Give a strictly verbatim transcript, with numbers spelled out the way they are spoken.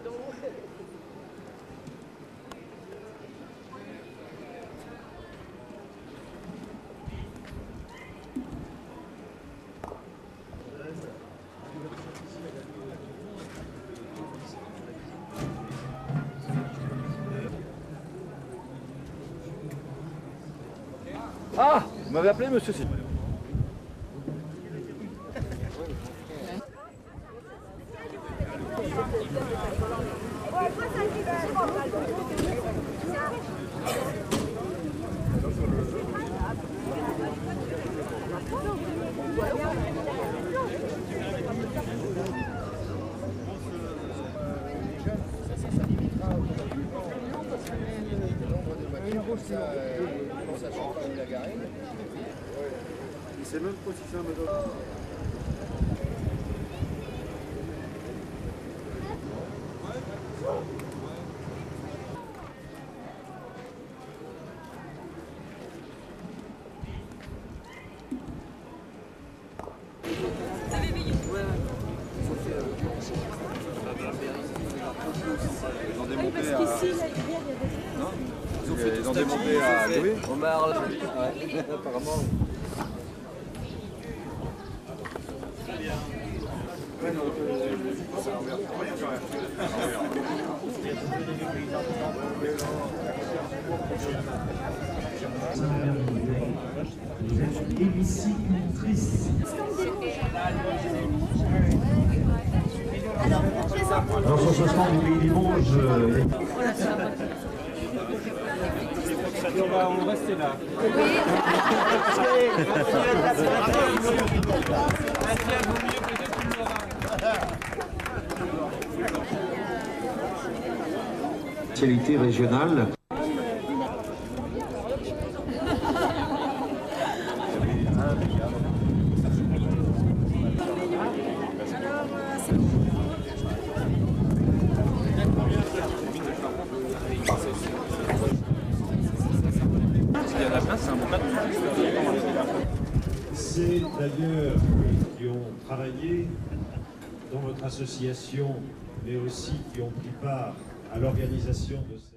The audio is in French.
Ah, vous m'avez appelé, monsieur Simon. Il sait même pas si c'est un méthode. Ils ont démonté à... Non, ils ont, fait ils ont démonté à Louis. Omar, là. Ouais, apparemment. Alors sur ce stand du Pays des Monges, euh, on va on rester là. spécialité régionale. C'est d'ailleurs qui ont travaillé dans votre association, mais aussi qui ont pris part à l'organisation de